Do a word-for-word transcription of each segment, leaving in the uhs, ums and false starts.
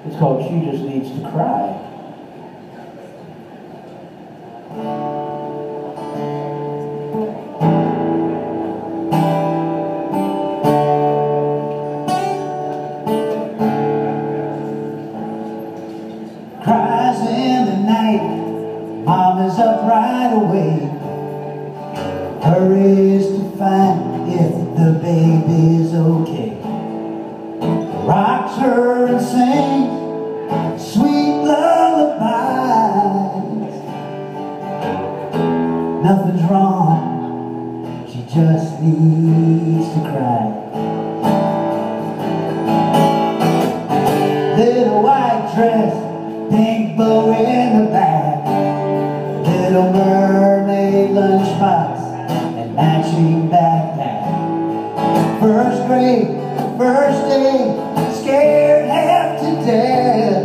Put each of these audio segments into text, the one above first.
It's called She Just Needs to Cry. Cries in the night, Mama's up right away, hurries to find if the baby's okay. Rocks her and sings sweet lullabies. Nothing's wrong, she just needs to cry. Little white dress, pink bow in the back, Little Mermaid lunchbox and matching backpack. First grade, first day, scared half to death.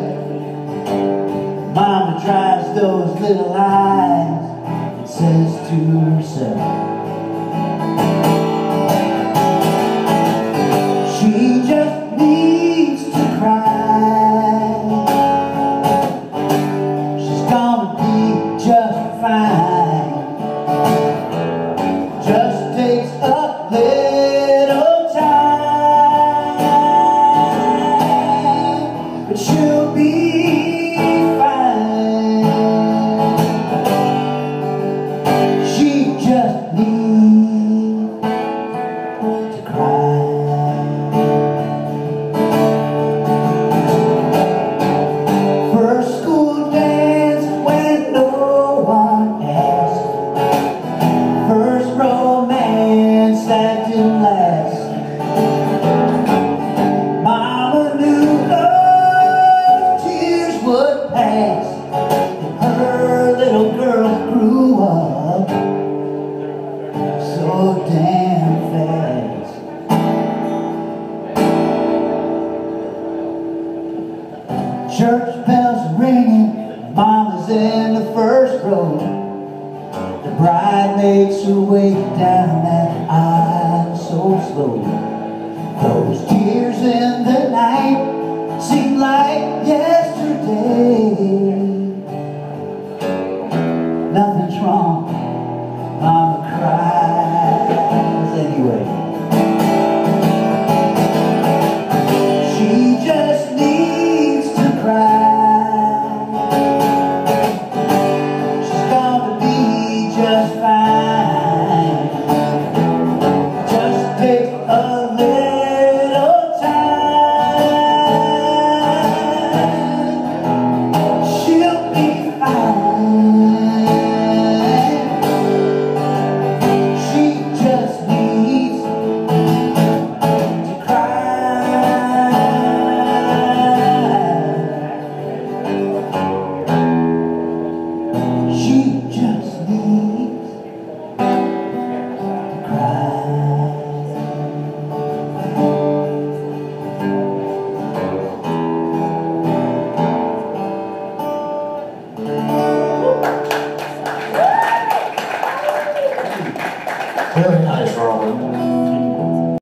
Mama dries those little eyes and says to herself, she just needs to cry. She's gonna be just fine. Just takes a little time, but she'll be fine. She just needs to cry. First school dance when no one asked. First romance that didn't last. Mama knew those tears would pass, and her little girl grew up so damn fast. Church bells ringing, Mama's in the first row. The bride makes her way down that aisle so slow. Those tears in the night seem like yesterday.